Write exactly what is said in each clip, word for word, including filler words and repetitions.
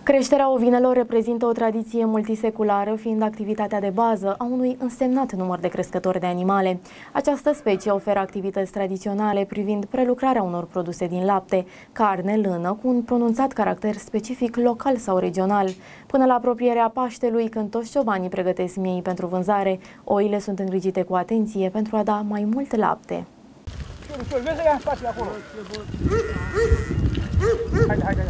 Creșterea ovinelor reprezintă o tradiție multiseculară, fiind activitatea de bază a unui însemnat număr de crescători de animale. Această specie oferă activități tradiționale privind prelucrarea unor produse din lapte, carne, lână, cu un pronunțat caracter specific local sau regional. Până la apropierea Paștelui, când toți ciobanii pregătesc miei pentru vânzare, oile sunt îngrijite cu atenție pentru a da mai mult lapte. Haide, haide, haide.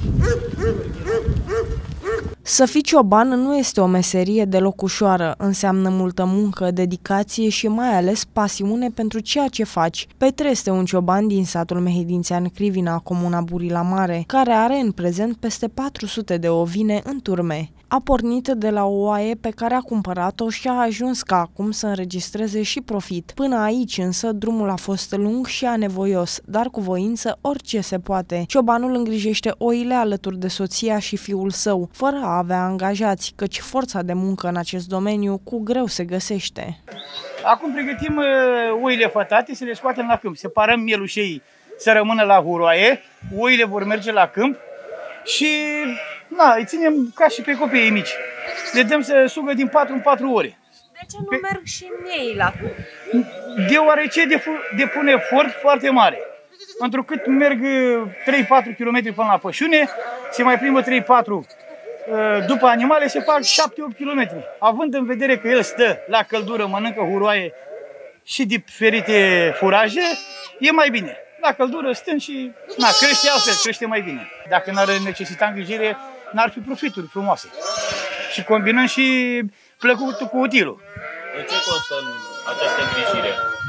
Să fii cioban nu este o meserie deloc ușoară, înseamnă multă muncă, dedicație și mai ales pasiune pentru ceea ce faci. Petre este un cioban din satul Mehedințean Crivina, comuna Burila Mare, care are în prezent peste patru sute de ovine în turme. A pornit de la o oaie pe care a cumpărat-o și a ajuns ca acum să înregistreze și profit. Până aici însă drumul a fost lung și anevoios, dar cu voință orice se poate. Ciobanul îngrijește oile alături de soția și fiul său, fără a avea angajați, căci forța de muncă în acest domeniu cu greu se găsește. Acum pregătim oile fătate, să le scoatem la câmp. Separăm mielușei să rămână la huroaie, oile vor merge la câmp și na, îi ținem ca și pe copiii mici. Le dăm să sugă din patru în patru ore. De ce nu pe... merg și miei la câmp? Deoarece depune efort foarte mare. Întrucât merg trei patru kilometri până la pășune, se mai plimbă trei patru după animale, se fac șapte opt kilometri. Având în vedere că el stă la căldură, mănâncă huroaie și diferite furaje, e mai bine. La căldură stând și na, crește altfel, crește mai bine. Dacă n-ar necesita îngrijire, n-ar fi profituri frumoase. Și combinăm și plăcutul cu utilul. În ce constă această îngrijire?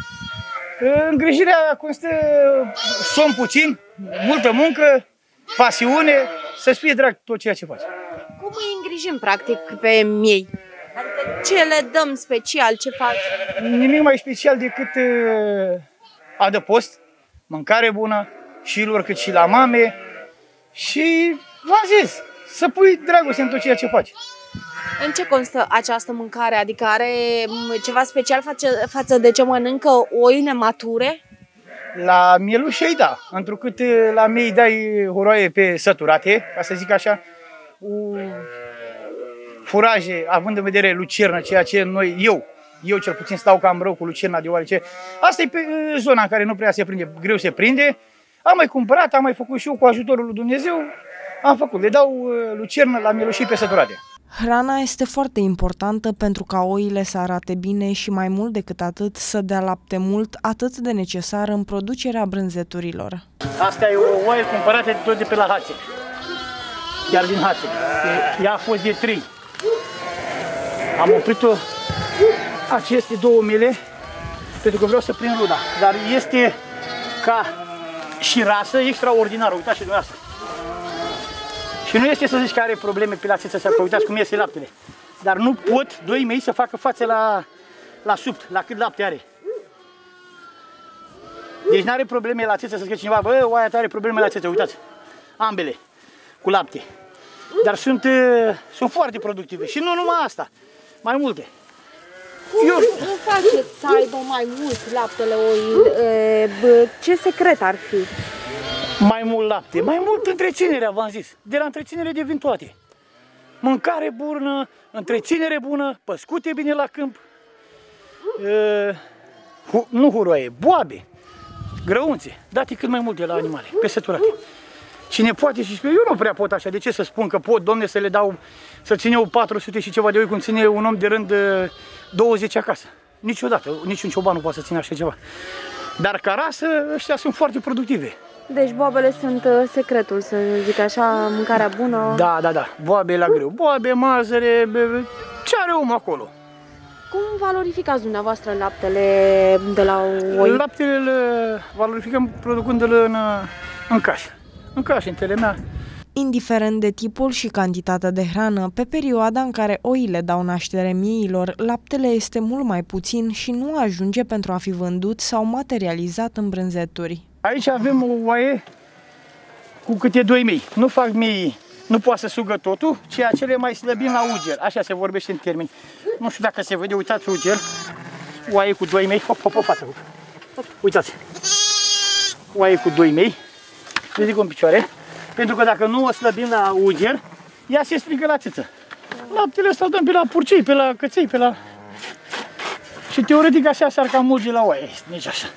Îngrijirea constă somn puțin, multă muncă, pasiune, să-ți fie drag tot ceea ce faci. Cum îi îngrijim practic pe miei? Adică ce le dăm special, ce faci? Nimic mai special decât adăpost, mâncare bună, și lor cât și la mame și v-am zis, să pui dragoste în tot ceea ce faci. În ce constă această mâncare? Adică are ceva special față, față de ce mănâncă oile mature? La mielușei, da. Întrucât la mei dai horoaie pe săturate, ca să zic așa, furaje, având în vedere lucernă, ceea ce noi, eu, eu cel puțin stau cam rău cu lucerna, deoarece asta e pe zona în care nu prea se prinde, greu se prinde. Am mai cumpărat, am mai făcut și eu cu ajutorul lui Dumnezeu, am făcut. Le dau lucernă la mielușii pe săturate. Hrana este foarte importantă pentru ca oile să arate bine și mai mult decât atât să dea lapte mult, atât de necesar în producerea brânzeturilor. Asta e o oaie cumpărată tot de pe la Hațe, chiar din Hațe. Ea a fost de trei. Am oprit-o aceste două mele pentru că vreau să prind ruda, dar este ca și rasă extraordinară, uitați și dumneavoastră. Și nu este să zici că are probleme pe la țeță, să uitați cum iese laptele. Dar nu pot doi mei să facă față la, la supt, la cât lapte are. Deci nu are probleme la țeță să zică cineva, bă, oaia ta are probleme la țeță, uitați. Ambele, cu lapte. Dar sunt, sunt foarte productive și nu numai asta, mai multe. Cum, Eu... cum faceți să aibă mai mult laptele oile? Ce secret ar fi? Mai mult lapte, mai mult întreținerea, v-am zis. De la întreținere devin toate. Mâncare bună, întreținere bună, păscute bine la câmp. E, hu, nu huroaie, boabe, grăunțe, date cât mai multe la animale, pe săturate. Cine poate și eu nu prea pot așa, de ce să spun că pot, domne, să le dau, să țin eu patru sute și ceva de oi, cum ține un om de rând douăzeci acasă. Niciodată, niciun cioban nu poate să țină așa ceva. Dar ca rasă, ăștia sunt foarte productive. Deci boabele sunt secretul, să zic așa, mâncarea bună. Da, da, da, boabe la greu. Boabe, mazăre, ce are omul acolo? Cum valorificați dumneavoastră laptele de la oi? Laptele îl valorificăm producându-l în, în cașă, în cașă, în telemea. Indiferent de tipul și cantitatea de hrană, pe perioada în care oile dau naștere mieilor, laptele este mult mai puțin și nu ajunge pentru a fi vândut sau materializat în brânzeturi. Aici avem o oaie cu câte doi mei. Nu fac mei, nu poate să sugă totul, ceea ce le mai slăbim la uger. Așa se vorbește în termeni. Nu știu dacă se vede, uitați uger. Oaie cu doi mei. Hop, hop, hop, fată. Uitați. Oaie cu doi mei. Ridic în picioare. Pentru că dacă nu o slăbim la uger, ea se strică la țâță. Laptele ăsta îl dăm pe la purcei, pe la căței, pe la... Și teoretic așa s-ar cam mulge la oaie, nici așa.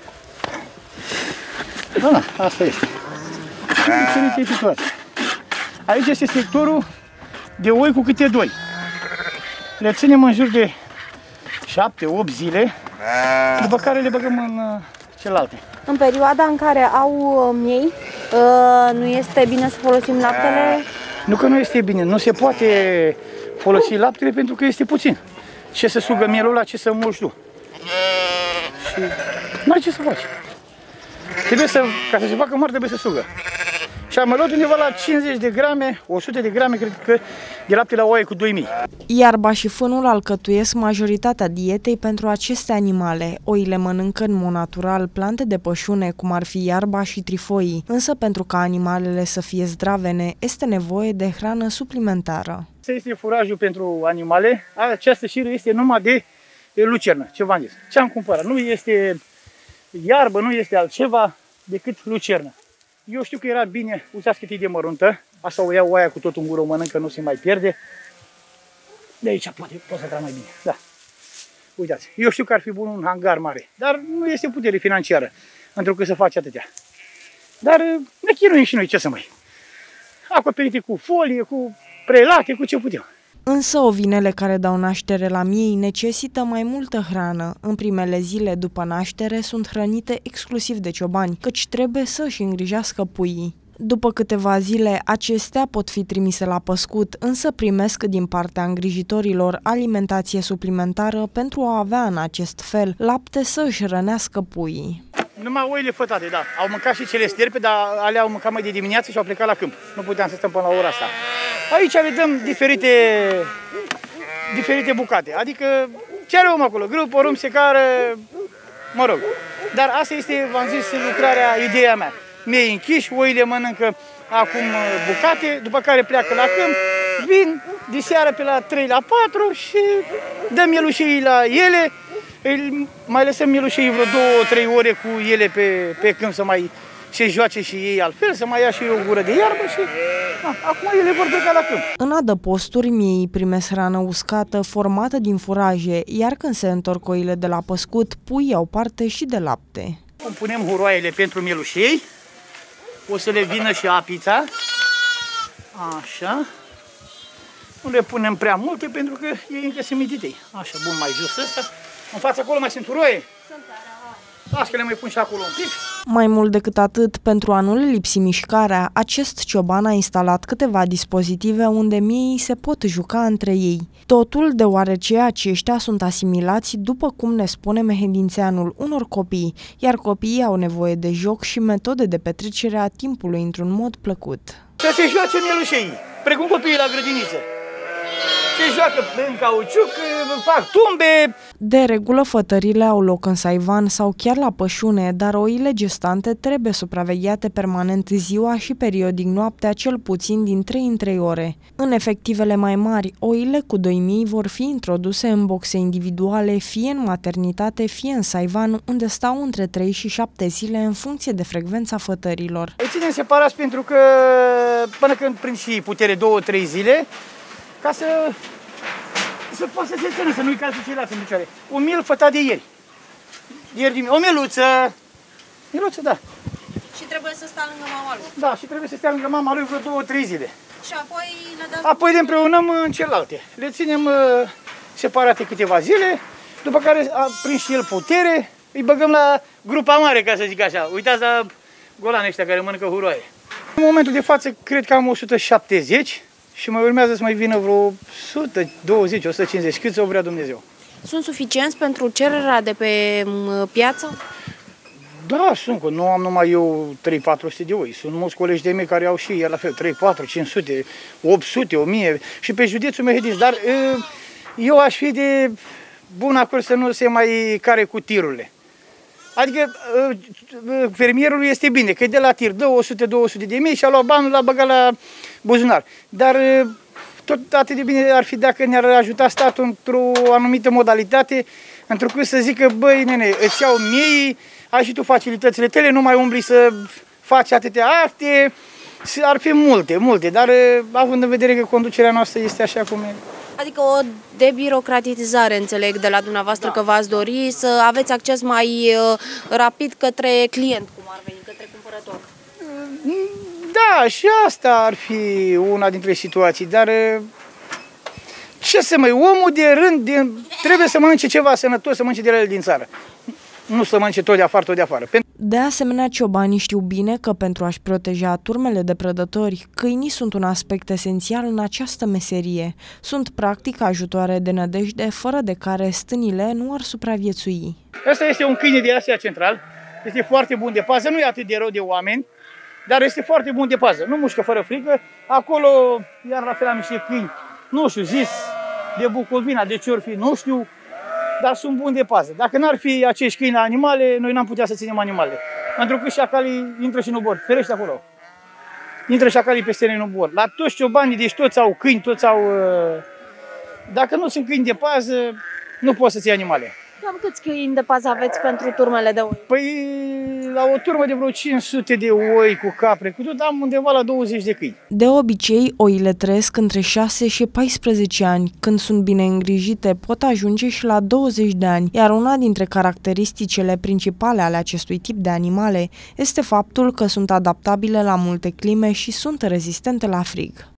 Da, da, asta este. Diferite situații. Aici este sectorul de oi cu câte doi. Le ținem în jur de șapte opt zile, după care le băgăm în uh, celelalte. În perioada în care au miei, nu este bine să folosim laptele? Nu că nu este bine, nu se poate folosi laptele pentru că este puțin. Ce să sugă mielul ăla, ce să mulci tu. Și n-ai ce să faci. Trebuie să, ca să se facă mare, trebuie să sugă. Și am luat undeva la cincizeci de grame, o sută de grame, cred că, de lapte la oaie cu doi mii. Iarba și fânul alcătuiesc majoritatea dietei pentru aceste animale. Oile mănâncă în mod natural plante de pășune, cum ar fi iarba și trifoii, însă pentru ca animalele să fie zdravene, este nevoie de hrană suplimentară. Asta este furajul pentru animale. Această șiră este numai de lucernă, ce v-am zis. Ce am cumpărat? Nu este iarbă, nu este altceva decât lucernă. Eu știu că era bine, uitați cât e de măruntă, asta o iau oaia cu tot în gură, o mănâncă, nu se mai pierde. De aici poate, poate să trag mai bine, da. Uitați, eu știu că ar fi bun un hangar mare, dar nu este putere financiară, pentru că să faci atâtea. Dar ne chinuim și noi, ce să mai. Acoperite cu folie, cu prelate, cu ce putem. Însă ovinele care dau naștere la miei necesită mai multă hrană. În primele zile după naștere sunt hrănite exclusiv de ciobani, căci trebuie să își îngrijească puii. După câteva zile, acestea pot fi trimise la păscut, însă primesc din partea îngrijitorilor alimentație suplimentară pentru a avea în acest fel lapte să își rănească puii. Numai oile fătate, da. Au mâncat și cele sterpe, dar alea au mâncat mai de dimineață și au plecat la câmp. Nu puteam să stăm până la ora asta. Aici le dăm diferite, diferite bucate, adică ce are om acolo, grâu, porumb, secară, mă rog. Dar asta este, v-am zis, lucrarea, ideea mea. Miei închiși, oile mănâncă acum bucate, după care pleacă la câmp, vin de seară pe la trei la patru și dăm mielușei la ele. Mai lăsăm mielușei vreo două trei ore cu ele pe, pe câmp să mai se joace și ei altfel, să mai ia și o gură de iarbă și a, acum ele vor pleca la câmp. În adăposturi, miei primesc hrană uscată formată din furaje, iar când se întorc oile de la păscut, puii au parte și de lapte. Punem huroaiele pentru mielușei, o să le vină și apița, așa. Nu le punem prea multe pentru că ei încă sunt mititei. Așa, bun, mai jos ăsta. În fața acolo mai sunt huroaie? Sunt, da. Las că le mai pun și acolo un pic. Mai mult decât atât, pentru a nu le lipsi mișcarea, acest cioban a instalat câteva dispozitive unde miei se pot juca între ei. Totul deoarece aceștia sunt asimilați, după cum ne spune mehedințeanul, unor copii, iar copiii au nevoie de joc și metode de petrecere a timpului într-un mod plăcut. Să se joace mielușei, precum copiii la grădiniță. Se joacă în cauciuc, fac tumbe. De regulă, fătările au loc în saivan sau chiar la pășune, dar oile gestante trebuie supravegheate permanent ziua și periodic noaptea, cel puțin din trei în trei ore. În efectivele mai mari, oile cu doi mii vor fi introduse în boxe individuale, fie în maternitate, fie în saivan, unde stau între trei și șapte zile în funcție de frecvența fătărilor. Îi ținem separați pentru că până când prind și putere două trei zile, ca să, să poată să se țină, să nu-i calce ceilalți în picioare. Un miel fătat de ieri. De ieri o mieluță. Mieluță, da. Și trebuie să stea lângă mama lui. Da, și trebuie să stea lângă mama lui vreo două trei zile. Și apoi le dăm... Apoi le împreunăm în celelalte. Le ținem uh, separate câteva zile, după care a prins și el putere, îi băgăm la grupa mare, ca să zic așa. Uitați la golani ăștia care mănâncă huroaie. În momentul de față, cred că am o sută șaptezeci. Și mai urmează să mai vină vreo o sută douăzeci, o sută cincizeci, cât o vrea Dumnezeu. Sunt suficienți pentru cererea de pe piață? Da, sunt, că nu am numai eu trei patru sute de oi. Sunt mulți colegi de mei care au și ei la fel, trei patru cinci sute, opt sute, o mie și pe județul Mehedinț. Dar eu aș fi de bun acord să nu se mai care cu tirurile. Adică fermierul este bine, că de la tir dă o sută două sute de mii și a luat banul, l-a băgat la buzunar. Dar tot atât de bine ar fi dacă ne-ar ajuta statul într-o anumită modalitate, întrucât să zică, băi nene, îți iau miei, ai și tu facilitățile tale, nu mai umbli să faci atâtea acte, Ar fi multe, multe, dar având în vedere că conducerea noastră este așa cum e. Adică o debirocratizare, înțeleg, de la dumneavoastră, da, că v-ați dori să aveți acces mai uh, rapid către client, cum ar veni, către cumpărător. Da, și asta ar fi una dintre situații, dar ce să mai, omul de rând de, trebuie să mănânce ceva sănătos, să mănânce de la el din țară. Nu să mănânce tot de afară, tot de afară. De asemenea, ciobanii știu bine că pentru a-și proteja turmele de prădători, câinii sunt un aspect esențial în această meserie. Sunt practic ajutoare de nădejde, fără de care stânile nu ar supraviețui. Ăsta este un câine de Asia Central, este foarte bun de pază, nu e atât de rău de oameni, dar este foarte bun de pază. Nu mușcă fără frică. Acolo, iar la fel am niște câini, nu știu, zis de Bucovina, de ce ori fi, nu știu, dar sunt buni de pază. Dacă n-ar fi acești câini animale, noi n-am putea să ținem animalele. Pentru că șacalii intră și nu bor. Ferește acolo. Intră șacalii peste noi, nu bor. La toți ciobanii, deci toți au câini, toți au... Dacă nu sunt câini de pază, nu poți să ții animale. Cam câți câini de pază aveți pentru turmele de oi? Păi, la o turmă de vreo cinci sute de oi cu capre, cu tot, am undeva la douăzeci de câini. De obicei, oile trăiesc între șase și paisprezece ani. Când sunt bine îngrijite, pot ajunge și la douăzeci de ani, iar una dintre caracteristicile principale ale acestui tip de animale este faptul că sunt adaptabile la multe clime și sunt rezistente la frig.